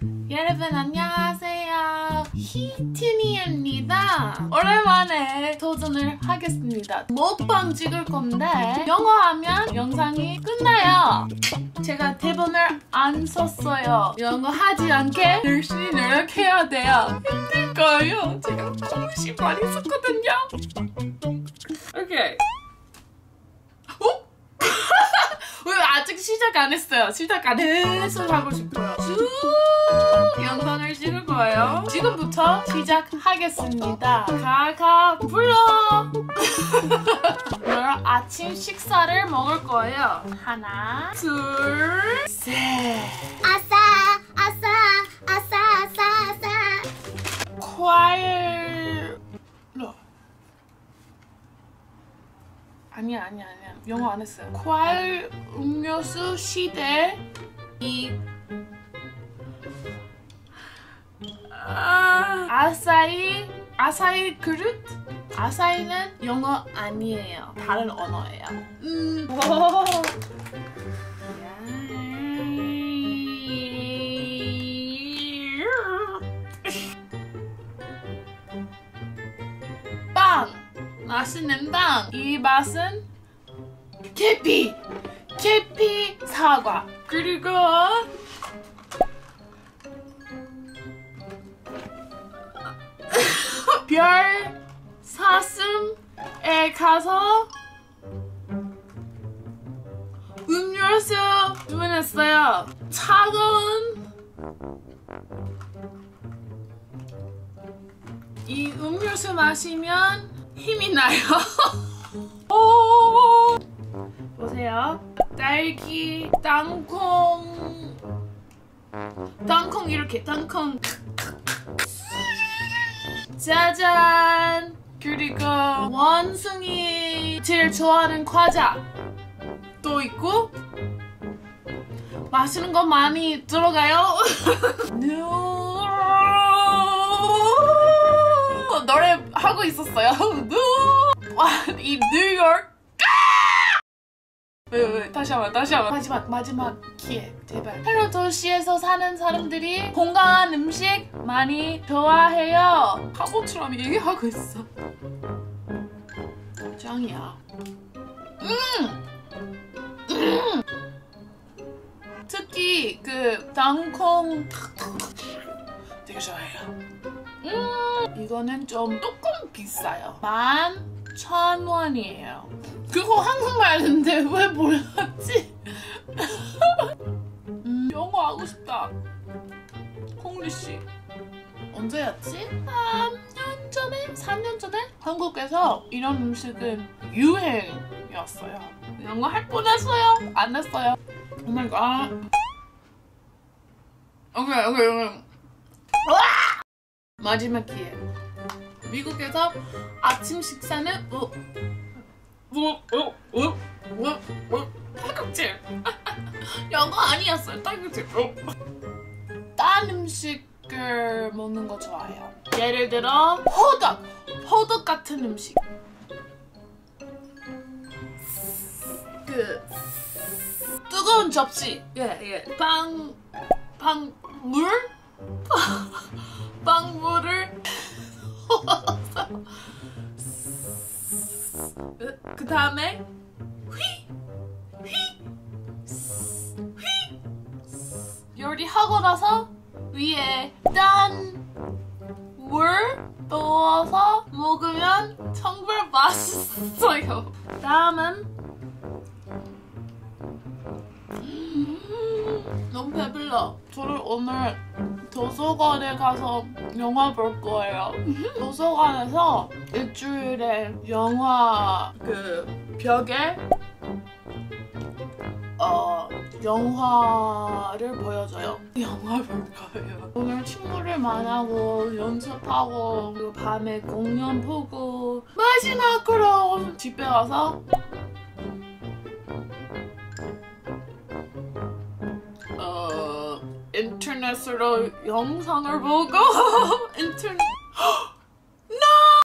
여러분 안녕하세요. 히트니입니다. 오랜만에 도전을 하겠습니다. 먹방 찍을 건데 영어 하면 영상이 끝나요. 제가 대본을 안 썼어요. 영어 하지 않게 열심히 노력해야 돼요. 힘들 거예요. 제가 너무 많이 썼거든요. 오케이. 왜 아직 시작 안 했어요? 시작 안 해서 하고 싶어요. 쭉 영상을 찍을 거예요. 지금부터 시작하겠습니다. 가가 불러. 오늘 아침 식사를 먹을 거예요. 하나, 둘, 셋. 아싸 아싸 아싸 아싸 아싸. 과일. 아니야. 영어 안 했어요. 과일 음료수 시대 아사히 그릇? 아사히는 영어 아니에요. 다른 언어예요. 빵! 맛있는 빵! 이 맛은 계피! 사과! 그리고 별 사슴에 가서 음료수 주문했어요. 차가운 이 음료수 마시면 힘이 나요. 오! 보세요. 딸기, 땅콩 이렇게 땅콩. 짜잔! 그리고 원숭이 제일 좋아하는 과자 또 있고 마시는 거 많이 들어가요. 노래 하고 있었어요. 와, 이 뉴욕. 다시 한번 마지막 기회 제발. 헬로 도시에서 사는 사람들이 건강한 음식 많이 좋아해요. 바보처럼 얘기하고 있어. 짱이야. 특히 그 땅콩 되게 좋아해요. 이거는 좀 조금 비싸요. 11,000원이에요. 그거 한국말인데 왜 몰랐지? 영어 하고 싶다. 콩리씨. 언제였지? 3년 전에 한국에서 이런 음식은 유행이었어요. 영어 할 뻔했어요. 안 했어요. 오 마이 갓. 오케이. 마지막 기회. 미국에서 아침 식사는 딸꾹질. 영어 아니었어요. 딸꾹질. 딴 음식을 먹는 거 좋아해요. 예를 들어 호떡 같은 음식. 그 뜨거운 접시. 빵물을 그 다음에 요리하고 나서 위에 짠 물 넣어서 먹으면 정말 맛있어요. 다음은 너무 배불러. 저를 오늘 도서관에 가서 영화 볼 거예요. 도서관에서 일주일에 영화 그 벽에 영화를 보여줘요. 영화 볼 거예요. 오늘 친구를 만나고 연습하고 그리고 밤에 공연 보고 마지막으로 집에 와서 인터넷으로 영상을 보고 인터넷